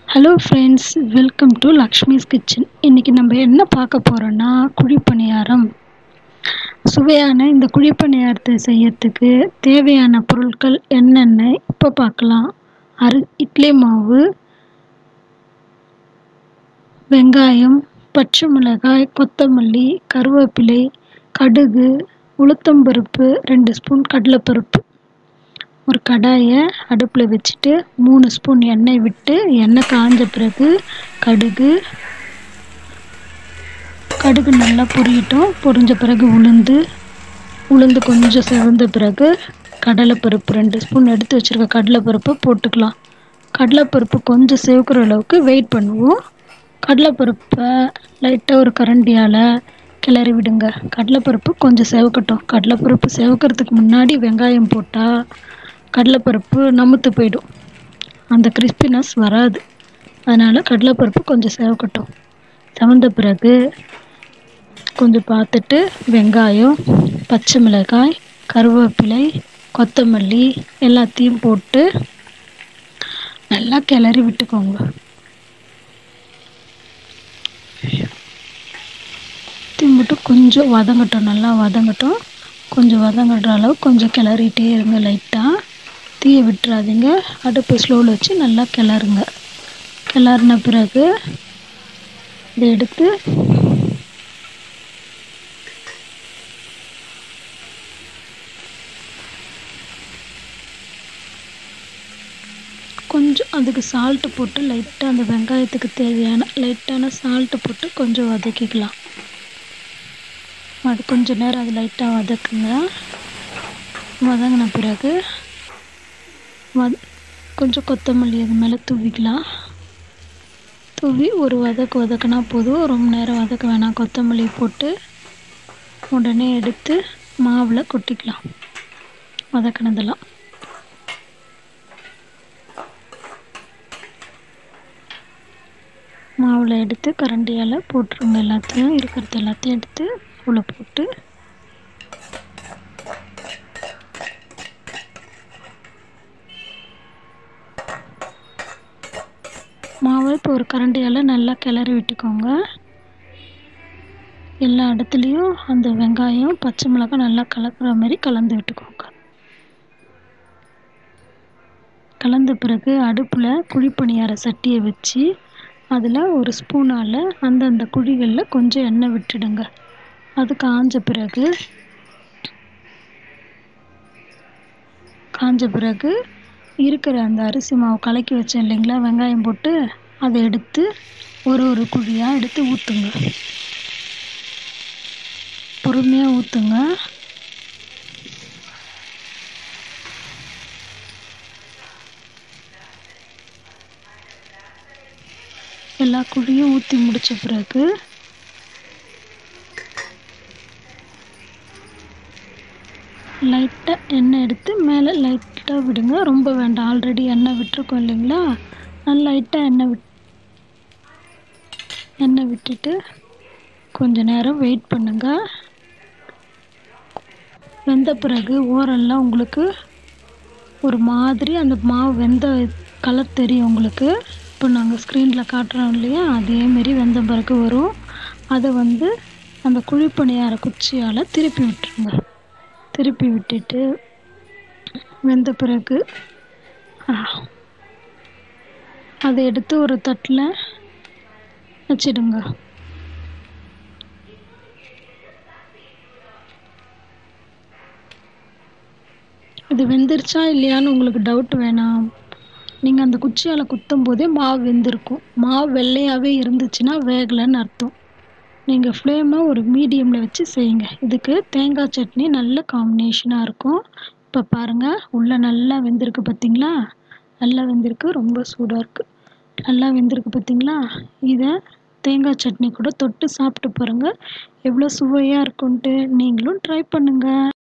Hello friends, welcome to Lakshmi's kitchen. இன்றைக்கி நம்ம என்ன பார்க்க போகிறோன்னா குழி பணியாரம். சுவையான இந்த குழி பணியாரத்தை செய்யறதுக்கு தேவையான பொருட்கள் என்னென்ன இப்போ பார்க்கலாம். இட்லி மாவு, வெங்காயம், பச்சை மிளகாய், கொத்தமல்லி, கருவேப்பிலை, கடுகு, உளுத்தம்பருப்பு, 2 ஸ்பூன் கடலைப்பருப்பு. ஒரு கடாயை அடுப்பில் வச்சுட்டு 3 ஸ்பூன் எண்ணெய் விட்டு எண்ணெய் காஞ்ச பிறகு கடுகு நல்லா பொரிஞ்ச பிறகு உளுந்து கொஞ்சம் செவந்த பிறகு கடலைப்பருப்பு 2 ஸ்பூன் எடுத்து வச்சுருக்க கடலைப்பருப்பு போட்டுக்கலாம். கடலைப்பருப்பு கொஞ்சம் செவக்கிற அளவுக்கு வெயிட் பண்ணுவோம். கடலைப்பருப்பை லைட்டாக ஒரு கரண்டியால் கிளறி விடுங்க. கடலைப்பருப்பு கொஞ்சம் செவக்கட்டும். கடலைப்பருப்பு செவக்கிறதுக்கு முன்னாடி வெங்காயம் போட்டால் கடலைப்பருப்பு நமுத்து போயிடும், அந்த கிறிஸ்பினஸ் வராது. அதனால் கடலைப்பருப்பு கொஞ்சம் செவக்கட்டும். செவந்த பிறகு கொஞ்சம் பார்த்துட்டு வெங்காயம், பச்சை மிளகாய், கருவேப்பிலை, கொத்தமல்லி எல்லாத்தையும் போட்டு நல்லா கிளறி விட்டுக்கோங்க. திம்பிட்டு கொஞ்சம் வதங்கட்டும், நல்லா வதங்கட்டும். கொஞ்சம் வதங்குற அளவு கொஞ்சம் கிளறிட்டே இருங்க. லைட்டாக தீயை விட்டுறாதீங்க. அடுப்பு ஸ்லோவில் வச்சு நல்லா கிளறுங்க. கிளறின பிறகு இதை எடுத்து கொஞ்சம் அதுக்கு சால்ட்டு போட்டு லைட்டாக அந்த வெங்காயத்துக்கு தேவையான லைட்டான சால்ட்டு போட்டு கொஞ்சம் வதக்கிக்கலாம். அது கொஞ்சம் நேரம் அது லைட்டாக வதக்குங்க. வதங்கின பிறகு கொஞ்சம் கொத்தமல்லி அது மேலே தூவிக்கலாம். தூவி ஒரு வதக்குனா போதும், ரொம்ப நேரம் வதக்க வேணாம். கொத்தமல்லி போட்டு உடனே எடுத்து மாவில் கொட்டிக்கலாம். வதக்கினதெல்லாம் மாவில் எடுத்து கரண்டியால் போட்டுருங்க. எல்லாத்தையும் இருக்கிறது எல்லாத்தையும் எடுத்து உள்ள போட்டு மாவை இப்போ ஒரு கரண்டியால் நல்லா கிளறி விட்டுக்கோங்க. எல்லா இடத்துலையும் அந்த வெங்காயம், பச்சை மிளகாய் நல்லா கலக்கிற மாதிரி கலந்து விட்டுக்கோங்க. கலந்த பிறகு அடுப்பில் குழி பணியார சட்டியை வச்சு அதில் ஒரு ஸ்பூனால் அந்தந்த குழிகளில் கொஞ்சம் எண்ணெய் விட்டுடுங்க. அது காஞ்ச பிறகு இருக்கிற அந்த அரிசி மாவு கலக்கி வச்சேன் இல்லைங்களா, வெங்காயம் போட்டு அதை எடுத்து ஒரு குழியாக எடுத்து ஊற்றுங்க. பொறுமையாக ஊற்றுங்க. எல்லா குழியும் ஊற்றி முடித்த பிறகு லைட்டாக எண்ணெய் எடுத்து மேலே லைட்டாக விடுங்க. ரொம்ப வேண்டாம், ஆல்ரெடி எண்ணெய் விட்டுருக்கோம் இல்லைங்களா. நல்லா லைட்டாக எண்ணெய் விட்டுட்டு கொஞ்சம் நேரம் வெயிட் பண்ணுங்கள். வெந்த பிறகு ஓரெல்லாம் உங்களுக்கு ஒரு மாதிரி அந்த மாவு வெந்த கலர் தெரியும் உங்களுக்கு. இப்போ நாங்கள் ஸ்க்ரீனில் காட்டுறோம் இல்லையா, அதேமாரி வெந்த பிறகு வரும். அதை அந்த குழி பணியார குச்சியால் திருப்பி விட்டுருங்க. திருப்பி விட்டுட்டு வெந்த பிறகு அதை எடுத்து ஒரு தட்டில் வச்சிடுங்க. இது வெந்துருச்சா இல்லையான்னு உங்களுக்கு டவுட் வேணாம். நீங்கள் அந்த குச்சியால் குத்தும் போதே மாவு வெந்திருக்கும். மாவு வெள்ளையாகவே இருந்துச்சுன்னா வேகலைன்னு அர்த்தம். நீங்கள் ஃப்ளேமை ஒரு மீடியமில் வச்சு செய்யுங்க. இதுக்கு தேங்காய் சட்னி நல்ல காம்பினேஷனாக இருக்கும். இப்போ பாருங்கள், உள்ளே நல்லா வெந்திருக்கு பார்த்தீங்களா. நல்லா வெந்திருக்கு, ரொம்ப சூடாக இருக்குது. நல்லா வெந்திருக்கு பார்த்தீங்களா. இதை தேங்காய் சட்னி கூட தொட்டு சாப்பிட்டு பாருங்கள், எவ்வளோ சுவையாக இருக்குன்ட்டு. நீங்களும் ட்ரை பண்ணுங்கள்.